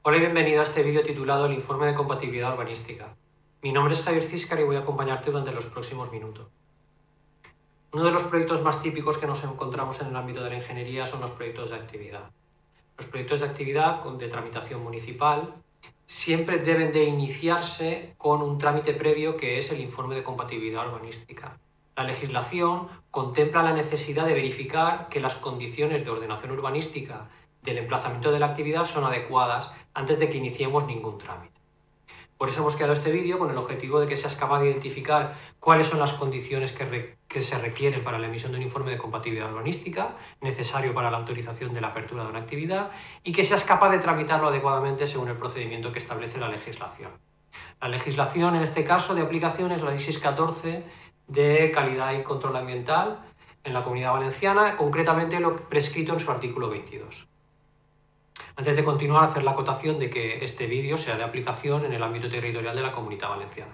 Hola y bienvenido a este vídeo titulado El informe de compatibilidad urbanística. Mi nombre es Javier Císcar y voy a acompañarte durante los próximos minutos. Uno de los proyectos más típicos que nos encontramos en el ámbito de la ingeniería son los proyectos de actividad. Los proyectos de actividad de tramitación municipal siempre deben de iniciarse con un trámite previo que es el informe de compatibilidad urbanística. La legislación contempla la necesidad de verificar que las condiciones de ordenación urbanística del emplazamiento de la actividad son adecuadas antes de que iniciemos ningún trámite. Por eso hemos creado este vídeo con el objetivo de que seas capaz de identificar cuáles son las condiciones que se requieren para la emisión de un informe de compatibilidad urbanística necesario para la autorización de la apertura de una actividad y que seas capaz de tramitarlo adecuadamente según el procedimiento que establece la legislación. La legislación en este caso de aplicación es la Ley 614 de calidad y control ambiental en la Comunidad Valenciana, concretamente lo prescrito en su artículo 22. Antes de continuar, hacer la acotación de que este vídeo sea de aplicación en el ámbito territorial de la Comunidad Valenciana.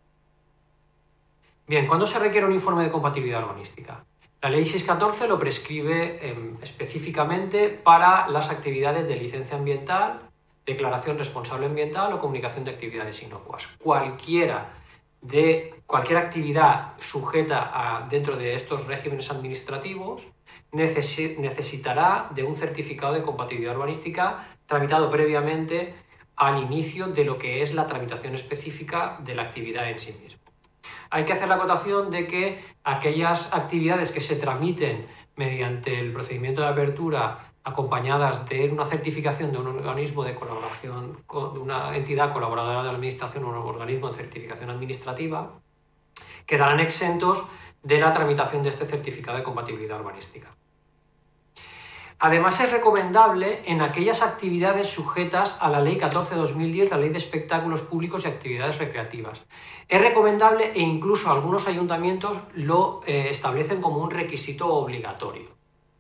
Bien, ¿cuándo se requiere un informe de compatibilidad urbanística? La Ley 614 lo prescribe específicamente para las actividades de licencia ambiental, declaración responsable ambiental o comunicación de actividades inocuas. Cualquier actividad sujeta dentro de estos regímenes administrativos necesitará de un certificado de compatibilidad urbanística tramitado previamente al inicio de lo que es la tramitación específica de la actividad en sí misma. Hay que hacer la acotación de que aquellas actividades que se tramiten mediante el procedimiento de apertura acompañadas de una certificación de un organismo de colaboración, de una entidad colaboradora de la administración o un organismo de certificación administrativa, quedarán exentos de la tramitación de este certificado de compatibilidad urbanística. Además, es recomendable en aquellas actividades sujetas a la Ley 14/2010, la Ley de Espectáculos Públicos y Actividades Recreativas. Es recomendable e incluso algunos ayuntamientos lo establecen como un requisito obligatorio.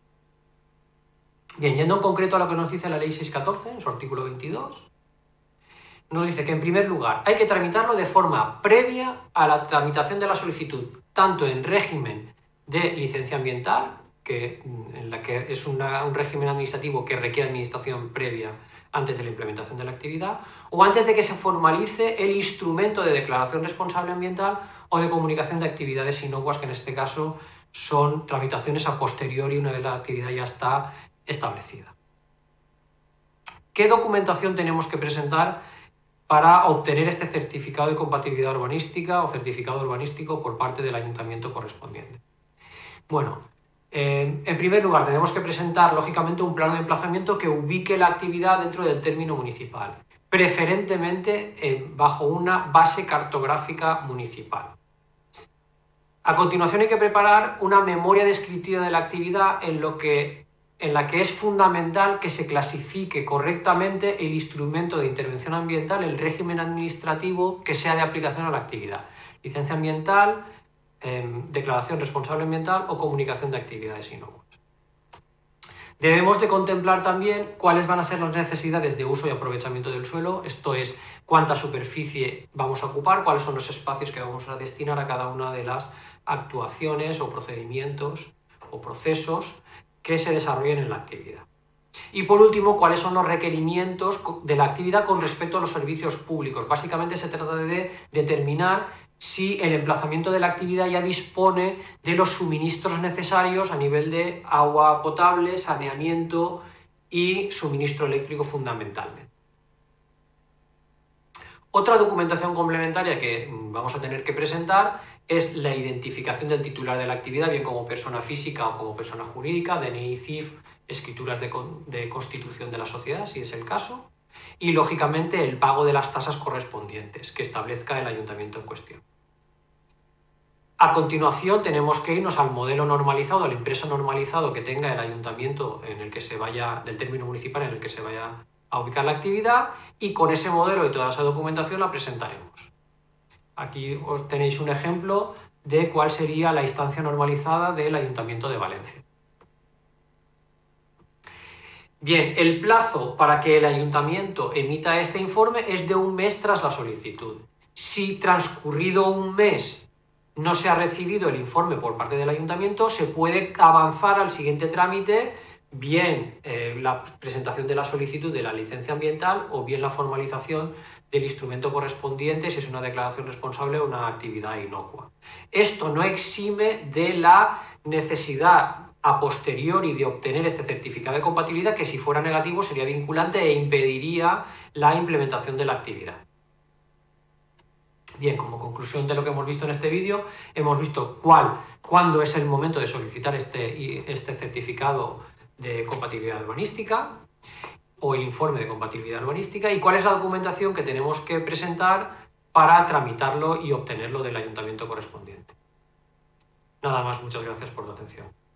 Bien, yendo en concreto a lo que nos dice la Ley 614, en su artículo 22, nos dice que en primer lugar hay que tramitarlo de forma previa a la tramitación de la solicitud, tanto en régimen de licencia ambiental, en la que es un régimen administrativo que requiere administración previa antes de la implementación de la actividad, o antes de que se formalice el instrumento de declaración responsable ambiental o de comunicación de actividades inocuas, que en este caso son tramitaciones a posteriori una vez la actividad ya está establecida. ¿Qué documentación tenemos que presentar para obtener este certificado de compatibilidad urbanística o certificado urbanístico por parte del ayuntamiento correspondiente? Bueno, en primer lugar tenemos que presentar lógicamente un plano de emplazamiento que ubique la actividad dentro del término municipal, preferentemente bajo una base cartográfica municipal. A continuación hay que preparar una memoria descriptiva de la actividad en la que es fundamental que se clasifique correctamente el instrumento de intervención ambiental, el régimen administrativo que sea de aplicación a la actividad. Licencia ambiental, declaración responsable ambiental o comunicación de actividades inocuas. Debemos de contemplar también cuáles van a ser las necesidades de uso y aprovechamiento del suelo, esto es, cuánta superficie vamos a ocupar, cuáles son los espacios que vamos a destinar a cada una de las actuaciones o procedimientos o procesos que se desarrollen en la actividad. Y por último, cuáles son los requerimientos de la actividad con respecto a los servicios públicos. Básicamente se trata de determinar si el emplazamiento de la actividad ya dispone de los suministros necesarios a nivel de agua potable, saneamiento y suministro eléctrico fundamentalmente. Otra documentación complementaria que vamos a tener que presentar es la identificación del titular de la actividad, bien como persona física o como persona jurídica, DNI, CIF, escrituras de constitución de la sociedad, si es el caso, y lógicamente el pago de las tasas correspondientes que establezca el ayuntamiento en cuestión. A continuación tenemos que irnos al modelo normalizado, al impreso normalizado que tenga el ayuntamiento del término municipal en el que se vaya a ubicar la actividad, y con ese modelo y toda esa documentación la presentaremos. Aquí os tenéis un ejemplo de cuál sería la instancia normalizada del Ayuntamiento de Valencia. Bien, el plazo para que el ayuntamiento emita este informe es de 1 mes tras la solicitud. Si transcurrido 1 mes no se ha recibido el informe por parte del ayuntamiento, se puede avanzar al siguiente trámite bien la presentación de la solicitud de la licencia ambiental o bien la formalización del instrumento correspondiente si es una declaración responsable o una actividad inocua. Esto no exime de la necesidad a posteriori de obtener este certificado de compatibilidad, que si fuera negativo sería vinculante e impediría la implementación de la actividad. Bien, como conclusión de lo que hemos visto en este vídeo, hemos visto cuándo es el momento de solicitar este certificado de compatibilidad urbanística o el informe de compatibilidad urbanística y cuál es la documentación que tenemos que presentar para tramitarlo y obtenerlo del ayuntamiento correspondiente. Nada más, muchas gracias por tu atención.